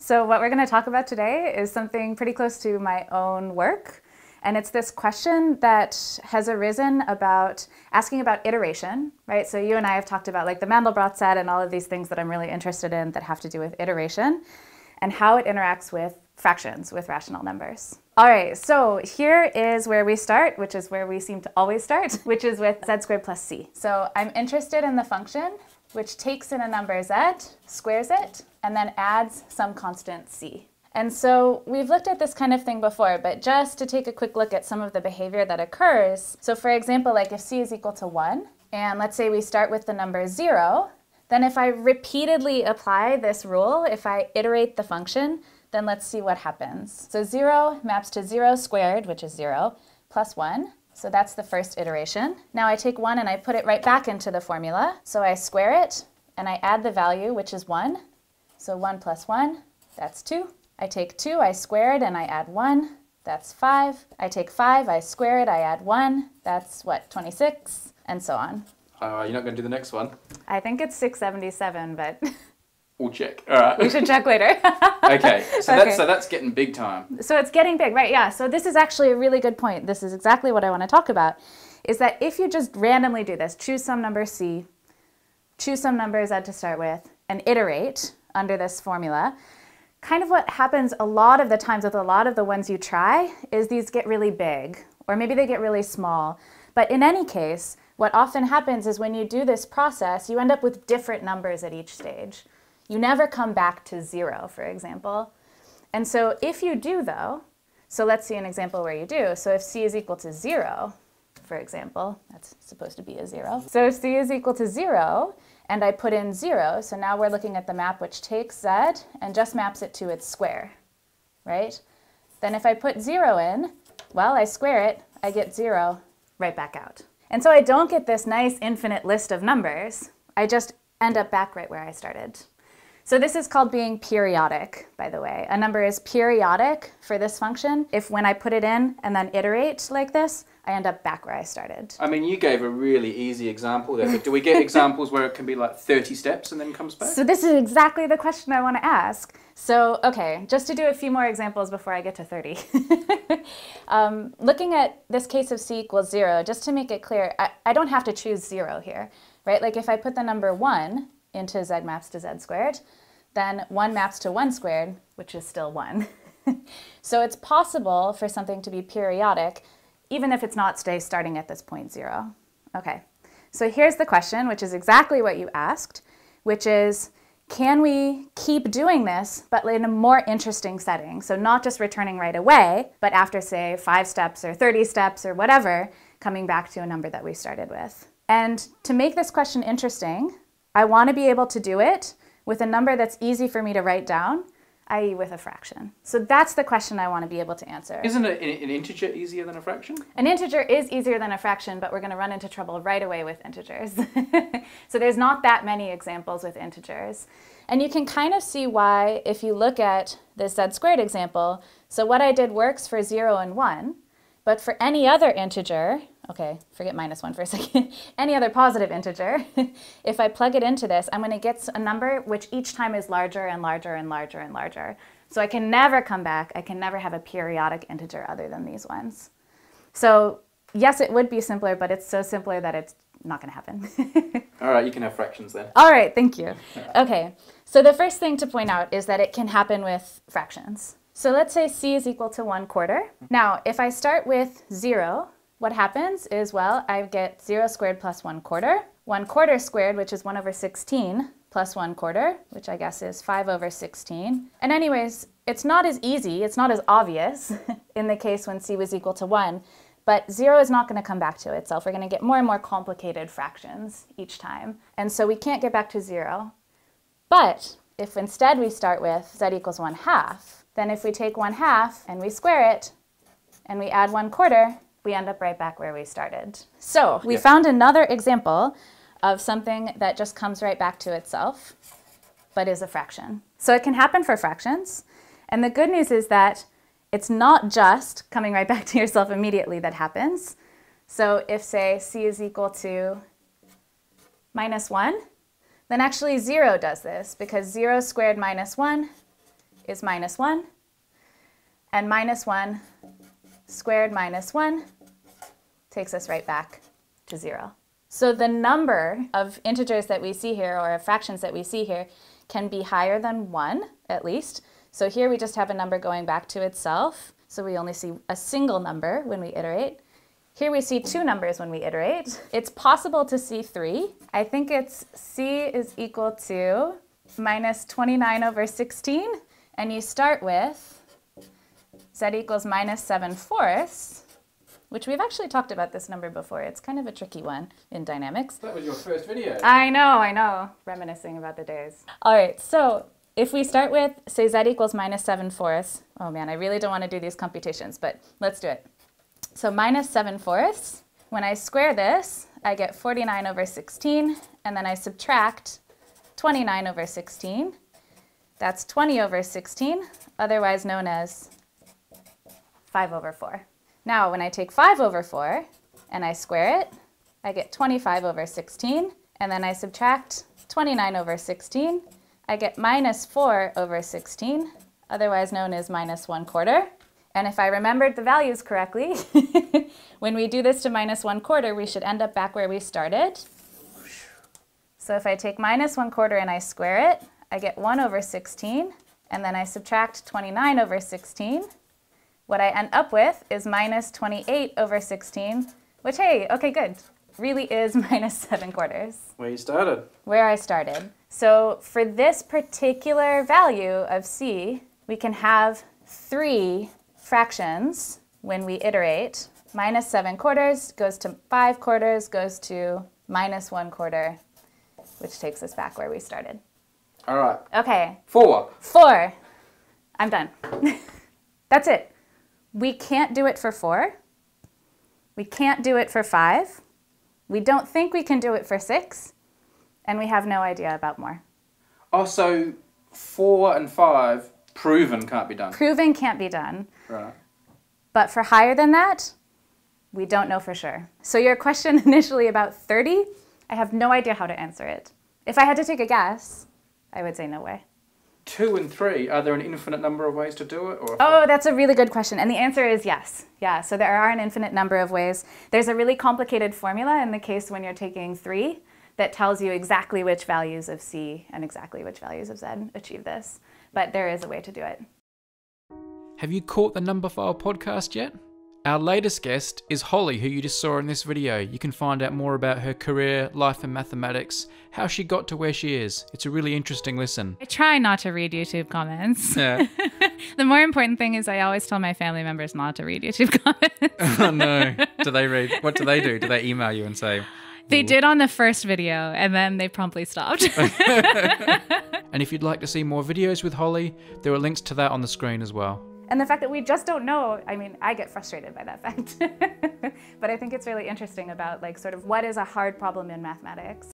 So what we're going to talk about today is something pretty close to my own work. And it's this question that has arisen about asking about iteration, right? So you and I have talked about like the Mandelbrot set and all of these things that I'm really interested in that have to do with iteration and how it interacts with fractions, with rational numbers. All right, so here is where we start, which is where we seem to always start, which is with z squared plus c. So I'm interested in the function which takes in a number z, squares it, and then adds some constant c. And so we've looked at this kind of thing before, but just to take a quick look at some of the behavior that occurs. So for example, like if c is equal to 1, and let's say we start with the number 0, then if I repeatedly apply this rule, if I iterate the function, then let's see what happens. So 0 maps to 0 squared, which is 0, plus 1. So that's the first iteration. Now I take 1 and I put it right back into the formula. So I square it, and I add the value, which is 1. So 1 plus 1, that's 2. I take 2, I square it, and I add 1. That's 5. I take 5, I square it, I add 1. That's what, 26? And so on. You're not going to do the next one? I think it's 677, but... We'll check. All right. We should check later. Okay. So that's getting big time. So it's getting big, right? Yeah. So this is actually a really good point. This is exactly what I want to talk about, is that if you just randomly do this, choose some number c, choose some number z to start with, and iterate under this formula, kind of what happens a lot of the times with a lot of the ones you try is these get really big, or maybe they get really small. But in any case, what often happens is when you do this process, you end up with different numbers at each stage. You never come back to 0, for example. And so if you do, though, so let's see an example where you do. So if c is equal to 0, for example, that's supposed to be a 0. So if c is equal to 0, and I put in 0, so now we're looking at the map which takes z and just maps it to its square, right? Then if I put 0 in, well, I square it, I get 0 right back out. And so I don't get this nice infinite list of numbers. I just end up back right where I started. So this is called being periodic, by the way. A number is periodic for this function if when I put it in and then iterate like this, I end up back where I started. I mean, you gave a really easy example there, but do we get examples where it can be like 30 steps and then comes back? So this is exactly the question I want to ask. So, okay, just to do a few more examples before I get to 30. Looking at this case of c equals 0, just to make it clear, I don't have to choose 0 here, right? Like if I put the number 1 into z maps to z squared, then 1 maps to 1 squared, which is still 1. So it's possible for something to be periodic, even if it's not starting at this point 0. Okay, so here's the question, which is exactly what you asked, which is, can we keep doing this, but in a more interesting setting? So not just returning right away, but after, say, 5 steps or 30 steps or whatever, coming back to a number that we started with. And to make this question interesting, I want to be able to do it with a number that's easy for me to write down, i.e. with a fraction. So that's the question I want to be able to answer. Isn't an integer easier than a fraction? An integer is easier than a fraction, but we're going to run into trouble right away with integers. So there's not that many examples with integers. And you can kind of see why if you look at this z squared example. So what I did works for 0 and 1, but for any other integer, okay, forget -1 for a second, any other positive integer, if I plug it into this, I'm going to get a number which each time is larger and larger and larger and larger. So I can never come back, I can never have a periodic integer other than these ones. So yes, it would be simpler, but it's so simpler that it's not going to happen. All right, you can have fractions then. All right, thank you. Okay, so the first thing to point out is that it can happen with fractions. So let's say c is equal to 1/4. Now, if I start with 0, what happens is, well, I get 0 squared plus 1/4. 1/4 squared, which is 1 over 16, plus 1/4, which I guess is 5 over 16. And anyways, it's not as easy, it's not as obvious in the case when c was equal to 1, but 0 is not going to come back to itself. We're going to get more and more complicated fractions each time. And so we can't get back to 0. But if instead we start with z equals 1/2, then if we take 1/2 and we square it and we add 1/4, we end up right back where we started. So we found another example of something that just comes right back to itself, but is a fraction. So it can happen for fractions. And the good news is that it's not just coming right back to yourself immediately that happens. So if, say, c is equal to -1, then actually 0 does this, because 0 squared minus 1 is -1, and -1 squared minus 1 takes us right back to 0. So the number of integers that we see here, or of fractions that we see here, can be higher than 1, at least. So here we just have a number going back to itself, so we only see a single number when we iterate. Here we see 2 numbers when we iterate. It's possible to see 3. I think it's c is equal to minus 29 over 16, and you start with z equals minus 7/4, which we've actually talked about this number before. It's kind of a tricky one in dynamics. That was your first video. I know. Reminiscing about the days. All right, so if we start with, say, z equals minus 7/4, oh man, I really don't want to do these computations, but let's do it. So minus 7/4, when I square this, I get 49 over 16, and then I subtract 29 over 16. That's 20 over 16, otherwise known as 5 over 4. Now, when I take 5 over 4 and I square it, I get 25 over 16, and then I subtract 29 over 16. I get minus 4 over 16, otherwise known as minus 1/4. And if I remembered the values correctly, when we do this to minus 1/4, we should end up back where we started. So if I take minus 1/4 and I square it, I get 1 over 16, and then I subtract 29 over 16. What I end up with is minus 28 over 16, which, hey, okay, good, really is minus 7/4. Where you started. Where I started. So for this particular value of c, we can have 3 fractions when we iterate. Minus 7/4 goes to 5/4, goes to minus 1/4, which takes us back where we started. All right. Okay. 4. 4. I'm done. That's it. We can't do it for 4. We can't do it for 5. We don't think we can do it for 6. And we have no idea about more. Oh, so 4 and 5, proven can't be done. Proven can't be done. Right. But for higher than that, we don't know for sure. So your question initially about 30, I have no idea how to answer it. If I had to take a guess, I would say no way. 2 and 3, are there an infinite number of ways to do it? Or Oh, that's a really good question. And the answer is yes. Yeah, so there are an infinite number of ways. There's a really complicated formula in the case when you're taking 3 that tells you exactly which values of c and exactly which values of z achieve this. But there is a way to do it. Have you caught the Numberphile podcast yet? Our latest guest is Holly, who you just saw in this video. You can find out more about her career, life and mathematics, how she got to where she is. It's a really interesting listen. I try not to read YouTube comments. Yeah. The more important thing is I always tell my family members not to read YouTube comments. Oh no. Do they read? What do they do? Do they email you and say? They did on the first video and then they promptly stopped. And if you'd like to see more videos with Holly, there are links to that on the screen as well. And the fact that we just don't know, I mean, I get frustrated by that fact. But I think it's really interesting about like sort of what is a hard problem in mathematics.